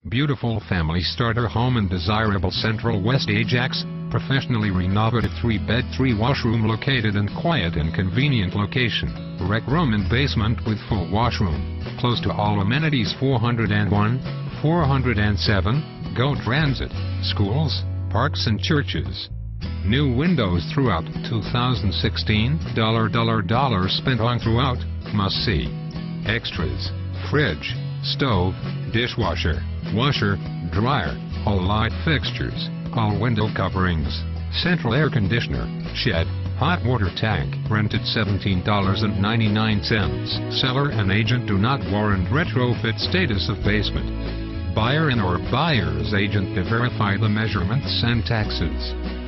Beautiful family starter home in desirable Central West Ajax, professionally renovated 3-bed 3-washroom located in quiet and convenient location, rec room and basement with full washroom, close to all amenities 401, 407, GO Transit, schools, parks and churches. New windows throughout 2016, $ spent on throughout, must see. Extras, fridge, stove, dishwasher, washer, dryer, all light fixtures, all window coverings, central air conditioner, shed, hot water tank. Rented $17.99. Seller and agent do not warrant retrofit status of basement. Buyer and/or buyer's agent to verify the measurements and taxes.